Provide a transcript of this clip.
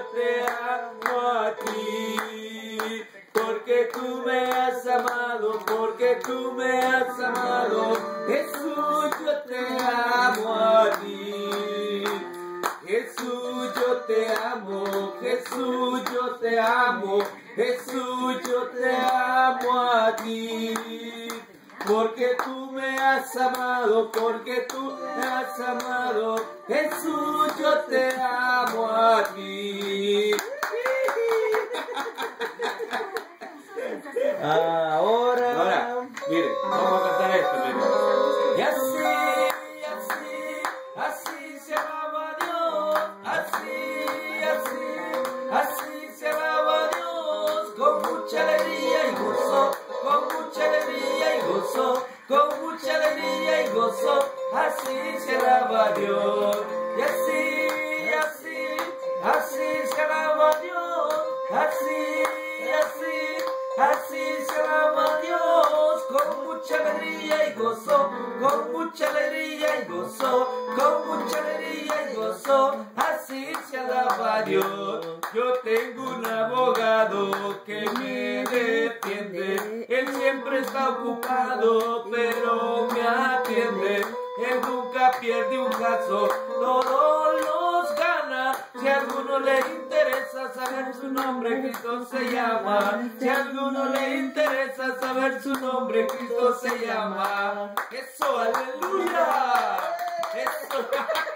te amo a ti. Porque tú me has amado, porque tú me has amado. Jesús, yo te amo a ti. Jesús, yo te amo, Jesús, yo te amo, Jesús, yo te amo a ti. Porque tú me has amado, porque tú me has amado, Jesús, yo te amo a ti. Ahora, mire, vamos a cantar esto, mire. Y así se alaba a Dios, así se alaba a Dios, con mucha alegría y gozo, con mucha alegría y gozo, con mucha alegría y gozo, así se alaba a Dios. Y así se alaba a Dios, así se alaba a Dios, con mucha alegría y gozo, con mucha alegría y gozo, con mucha alegría y gozo, así se alaba a Dios. Yo tengo un abogado que me defiende, él siempre está ocupado, pero me atiende, él nunca pierde un caso, todos los gana. Si a alguno le interesa saber su nombre, Cristo se llama. Si a alguno le interesa saber su nombre, Cristo se llama. Eso, aleluya. Eso.